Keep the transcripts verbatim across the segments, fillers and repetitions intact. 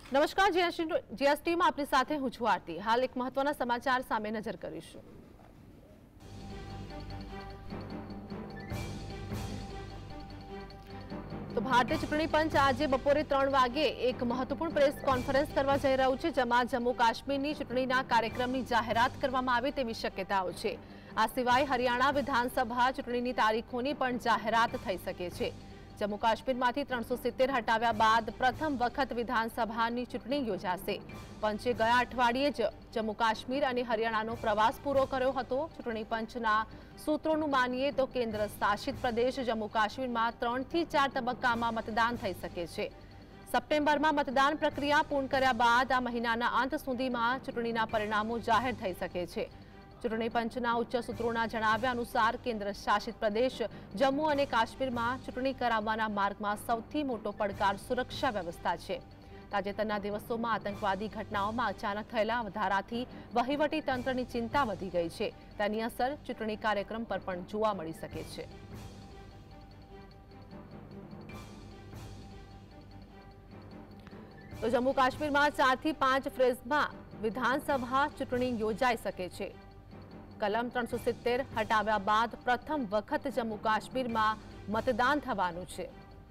નમસ્કાર, જીએસટીમાં આપની સાથે હું છું આરતી। હાલ એક મહત્વના સમાચાર સામે નજર કરીશું। તો ભારતીય ચૂંટણી પંચ આજે બપોરે ત્રણ વાગે એક મહત્વપૂર્ણ પ્રેસ કોન્ફરન્સ કરવા જઈ રહ્યું છે, જેમાં જમ્મુ કાશ્મીરની ચૂંટણીના કાર્યક્રમની જાહેરાત કરવામાં આવે તેવી શક્યતાઓ છે। આ સિવાય હરિયાણા વિધાનસભા ચૂંટણીની તારીખોની પણ જાહેરાત થઈ શકે છે। જમ્મુ કાશ્મીરમાંથી ત્રણસો સિત્તેર હટાવ્યા બાદ પ્રથમ વખત વિધાનસભાની ચૂંટણી યોજાશે। પંચે ગયા અઠવાડિયે જ જમ્મુ કાશ્મીર અને હરિયાણાનો પ્રવાસ પૂરો કર્યો હતો। ચૂંટણી પંચના સૂત્રોનું માનીએ તો કેન્દ્ર શાસિત પ્રદેશ જમ્મુ કાશ્મીરમાં ત્રણથી ચાર તબક્કામાં મતદાન થઈ શકે છે। સપ્ટેમ્બરમાં મતદાન પ્રક્રિયા પૂર્ણ કર્યા બાદ આ મહિનાના અંત સુધીમાં ચૂંટણીના પરિણામો જાહેર થઈ શકે છે। ચૂંટણી પંચના ઉચ્ચ સૂત્રોના જણાવ્યા અનુસાર કેન્દ્ર શાસિત પ્રદેશ જમ્મુ અને કાશ્મીરમાં ચૂંટણી કરાવવાના માર્ગમાં સૌથી મોટો પડકાર સુરક્ષા વ્યવસ્થા છે। તાજેતરના દિવસોમાં આતંકવાદી ઘટનાઓમાં અચાનક થયેલા વધારાથી વહીવટી તંત્રની ચિંતા વધી ગઈ છે। તેની અસર ચૂંટણી કાર્યક્રમ પર પણ જોવા મળી શકે છે। તો જમ્મુ કાશ્મીરમાં ચારથી પાંચ ફેઝમાં વિધાનસભા ચૂંટણી યોજાઈ શકે છે। કલમ ત્રણસો સિત્તેર હટાવ્યા બાદ પ્રથમ વખત જમ્મુ કાશ્મીરમાં મતદાન થવાનું છે।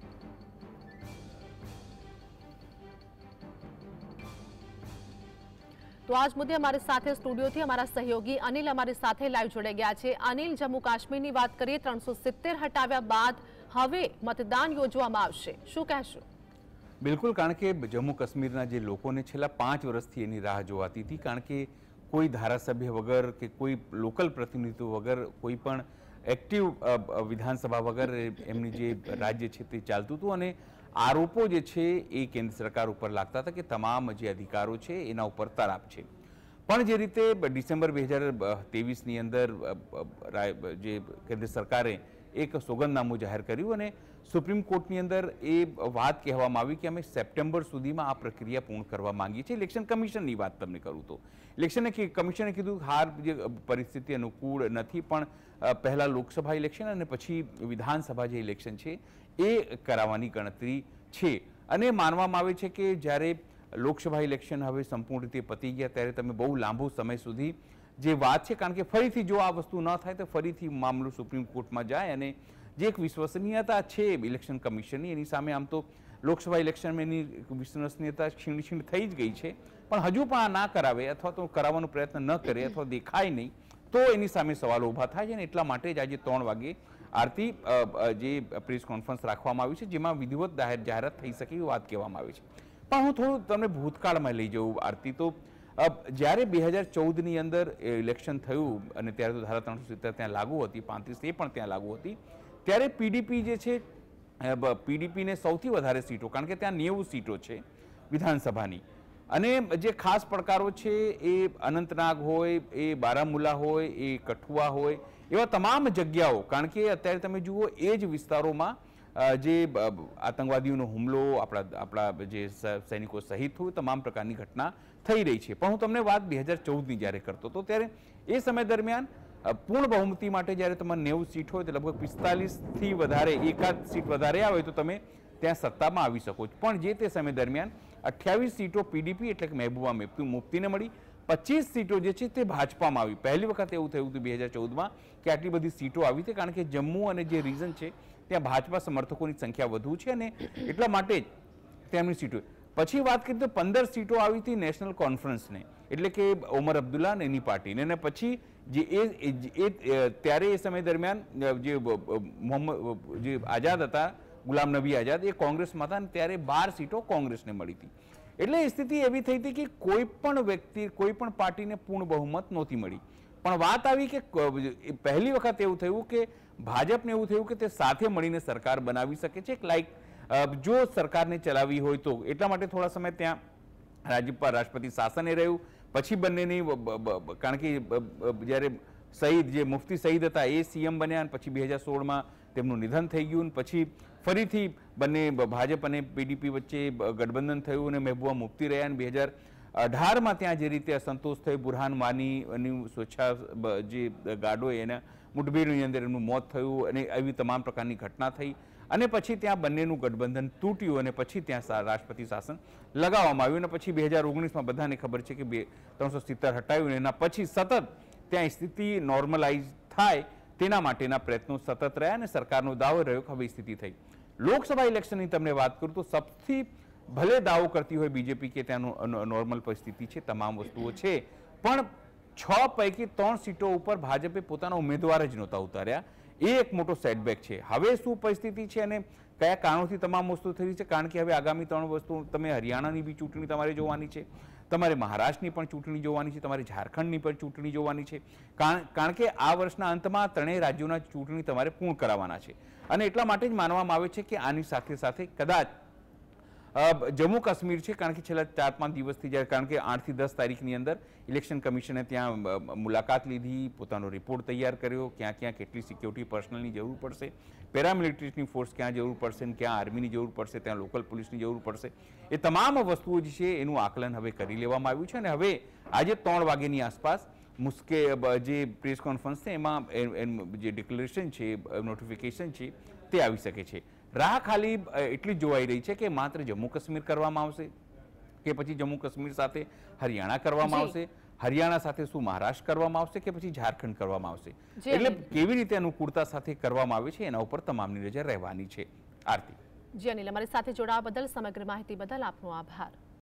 તો આજ મુદ્દે અમારી સાથે સ્ટુડિયોથી અમારા સહયોગી અનિલ અમારી સાથે લાઈવ જોડાઈ ગયા છે। અનિલ, જમ્મુ કાશ્મીરની વાત કરીએ, ત્રણસો સિત્તેર હટાવ્યા બાદ હવે મતદાન યોજવામાં આવશે, શું કહેશો? બિલકુલ, કારણ કે જમ્મુ કાશ્મીરના જે લોકોને છેલ્લા પાંચ વર્ષથી એની રાહ જોવાતી હતી, કારણ કે કોઈ ધારાસભ્ય વગર કે કોઈ લોકલ પ્રતિનિધિત્વ વગર, કોઈ પણ એક્ટિવ વિધાનસભા વગર એમની જે રાજ્ય છે તે ચાલતું હતું અને આરોપો જે છે એ કેન્દ્ર સરકાર ઉપર લાગતા હતા કે તમામ જે અધિકારો છે એના ઉપર તરાપ છે। પણ જે રીતે ડિસેમ્બર બે હજાર ત્રેવીસની અંદર જે કેન્દ્ર સરકારે એક સોગંદનામું જાહેર કર્યું અને સુપ્રીમ કોર્ટની અંદર એ વાત કહેવામાં આવી કે અમે સપ્ટેમ્બર સુધીમાં આ પ્રક્રિયા પૂર્ણ કરવા માંગીએ છીએ। ઇલેક્શન કમિશનની વાત તમને કરું તો ઇલેક્શન કમિશને કીધું હાર જે પરિસ્થિતિ અનુકૂળ નથી, પણ પહેલાં લોકસભા ઇલેક્શન અને પછી વિધાનસભા જે ઇલેક્શન છે એ કરાવવાની ગણતરી છે। અને માનવામાં આવે છે કે જ્યારે લોકસભા ઇલેક્શન હવે સંપૂર્ણ રીતે પતી ગયા ત્યારે તમે બહુ લાંબો સમય સુધી જે વાત છે, કારણ કે ફરીથી જો આ વસ્તુ ન થાય તો ફરીથી મામલો સુપ્રીમ કોર્ટમાં જાય અને જે એક વિશ્વસનીયતા છે ઇલેક્શન કમિશનની એની સામે આમ તો લોકસભા ઇલેક્શનમાં એની વિશ્વસનીયતા છીણ છીણ થઈ જ ગઈ છે, પણ હજુ પણ આ ના કરાવે અથવા તો કરાવવાનો પ્રયત્ન ન કરે અથવા દેખાય નહીં તો એની સામે સવાલો ઊભા થાય છે। અને એટલા માટે જ આજે ત્રણ વાગે આરતી જે પ્રેસ કોન્ફરન્સ રાખવામાં આવી છે જેમાં વિધિવત જાહેરાત થઈ શકે એવી વાત કહેવામાં આવી છે। પણ હું થોડું તમને ભૂતકાળમાં લઈ જઉં આરતી, તો જ્યારે બે હજાર ચૌદની અંદર ઇલેક્શન થયું અને ત્યારે તો ધારા ત્રણસો સિત્તેર ત્યાં લાગુ હતી, પાંત્રીસ એ પણ ત્યાં લાગુ હતી, ત્યારે પીડીપી જે છે પીડીપીને સૌથી વધારે સીટો, કારણ કે ત્યાં નેવું સીટો છે વિધાનસભાની, અને જે ખાસ પડકારો છે એ અનંતનાગ હોય, એ બારામુલ્લા હોય, એ કઠુઆ હોય, એવા તમામ જગ્યાઓ, કારણ કે અત્યારે તમે જુઓ એ જ વિસ્તારોમાં જે આતંકવાદીઓનો હુમલો, આપણા આપણા જે સૈનિકો શહીદ થયું, તમામ પ્રકારની ઘટના થઈ રહી છે। પણ હું તમને વાત બે હજાર ચૌદની જ્યારે કરતો હતો ત્યારે એ સમય દરમિયાન પૂર્ણ બહુમતી માટે જ્યારે તમારે નેવું સીટ હોય તો લગભગ પિસ્તાલીસથી વધારે એકાદ સીટ વધારે આવે તો તમે ત્યાં સત્તામાં આવી શકો છો। પણ જે તે સમય દરમિયાન અઠ્યાવીસ સીટો પીડીપી એટલે કે મહેબૂબા મુફ્તીને મળી, પચીસ સીટો જે છે તે ભાજપામાં આવી। પહેલી વખત એવું થયું હતું બે હજાર ચૌદમાં કે આટલી બધી સીટો આવી હતી, કારણ કે જમ્મુ અને જે રીજન છે ત્યાં ભાજપા સમર્થકોની સંખ્યા વધુ છે અને એટલા માટે જ તેમની સીટો। પછી વાત કરીએ તો પંદર સીટો આવી હતી નેશનલ કોન્ફરન્સને, એટલે કે ઓમર અબ્દુલ્લા અને એની પાર્ટીને, અને પછી જે એ ત્યારે એ સમય દરમિયાન જે મોહમ્મદ જે આઝાદ હતા, ગુલામ નબી આઝાદ, એ કોંગ્રેસમાં હતા અને ત્યારે બાર સીટો કોંગ્રેસને મળી હતી। એટલે સ્થિતિ એવી થઈ હતી કે કોઈ પણ વ્યક્તિ, કોઈ પણ પાર્ટીને પૂર્ણ બહુમત નહોતી મળી। પણ વાત આવી કે પહેલી વખત એવું થયું કે ભાજપને એવું થયું કે તે સાથે મળીને સરકાર બનાવી શકે છે, લાઈક જો સરકારને ચલાવવી હોય તો। એટલા માટે થોડા સમય ત્યાં રાજ્યપાલ રાષ્ટ્રપતિ શાસને રહ્યું, પછી બંનેની, કારણ કે જ્યારે શહીદ જે મુફ્તી શહીદ હતા એ સીએમ બન્યા અને પછી બે હજાર સોળમાં તેમનું નિધન થઈ ગયું, પછી ફરીથી બંને ભાજપ અને પીડીપી વચ્ચે ગઠબંધન થયું અને મહેબૂબા મુફ્તી રહ્યા અને બે હજાર અઢારમાં ત્યાં જે રીતે અસંતોષ થઈ, બુરહાન વાનીની સ્વેચ્છા જે ગાર્ડો એના મુઠભેડની અંદર એમનું મોત થયું અને એવી તમામ પ્રકારની ઘટના થઈ અને પછી ત્યાં બંનેનું ગઠબંધન તૂટ્યું અને પછી ત્યાં રાષ્ટ્રપતિ શાસન લગાવવામાં આવ્યું અને પછી બે હજાર ઓગણીસમાં બધાને ખબર છે કે બે ત્રણસો સિત્તેર હટાવ્યું એના પછી સતત ત્યાં સ્થિતિ નોર્મલાઇઝ થાય તેના માટેના પ્રયત્નો સતત રહ્યા અને સરકારનો દાવો રહ્યો કે હવે સ્થિતિ થઈ. લોકસભા ઇલેક્શનની તમને વાત કરું તો સૌથી ભલે દાવો કરતી હોય બીજેપી કે ત્યાંનું નોર્મલ પરિસ્થિતિ છે, તમામ વસ્તુઓ છે, પણ છ પૈકી ત્રણ સીટો ઉપર ભાજપે પોતાના ઉમેદવાર જ નહોતા ઉતાર્યા. એ એક મોટો સેટબેક છે. હવે શું પરિસ્થિતિ છે અને કયા કારણોથી તમામ વસ્તુ થઈ છે, કારણ કે હવે આગામી ત્રણ વસ્તુ તમે હરિયાણાની બી ચૂંટણી તમારે જોવાની છે, તમારે મહારાષ્ટ્રની પણ ચૂંટણી જોવાની છે, તમારે ઝારખંડની પણ ચૂંટણી જોવાની છે, કારણ કે આ વર્ષના અંતમાં ત્રણેય રાજ્યોના ચૂંટણી તમારે પૂર્ણ કરાવવાના છે. અને એટલા માટે જ માનવામાં આવે છે કે આની સાથે સાથે કદાચ જમ્મુ કાશ્મીર છે, કારણ કે છેલ્લા ચાર પાંચ દિવસથી જ્યારે કારણ કે આઠથી દસ તારીખની અંદર ઇલેક્શન કમિશને ત્યાં મુલાકાત લીધી, પોતાનો રિપોર્ટ તૈયાર કર્યો, ક્યાં ક્યાં કેટલી સિક્યોરિટી પર્સનલની જરૂર પડશે, પેરામિલિટરીની ફોર્સ ક્યાં જરૂર પડશે, ક્યાં આર્મીની જરૂર પડશે, ત્યાં લોકલ પોલીસની જરૂર પડશે, એ તમામ વસ્તુઓ જે છે એનું આકલન હવે કરી લેવામાં આવ્યું છે. અને હવે આજે ત્રણ વાગ્યાની આસપાસ મુશ્કેલ જે પ્રેસ કોન્ફરન્સ છે એમાં જે ડિક્લેરેશન છે, નોટિફિકેશન છે તે આવી શકે છે. રાહ ખાલી એટલી જ જોવાઈ રહી છે કે માત્ર જમ્મુ કાશ્મીર કરવામાં આવશે કે પછી જમ્મુ કાશ્મીર સાથે હરિયાણા કરવામાં આવશે, હરિયાણા સાથે શું મહારાષ્ટ્ર કરવામાં આવશે કે પછી ઝારખંડ કરવામાં આવશે. એટલે કેવી રીતે અનુકૂળતા સાથે કરવામાં આવે છે એના ઉપર તમામની નજર રહેવાની છે. આરતી. જી અનિલ, અમારી સાથે જોડાવા બદલ સમગ્ર માહિતી બદલ આપનો આભાર.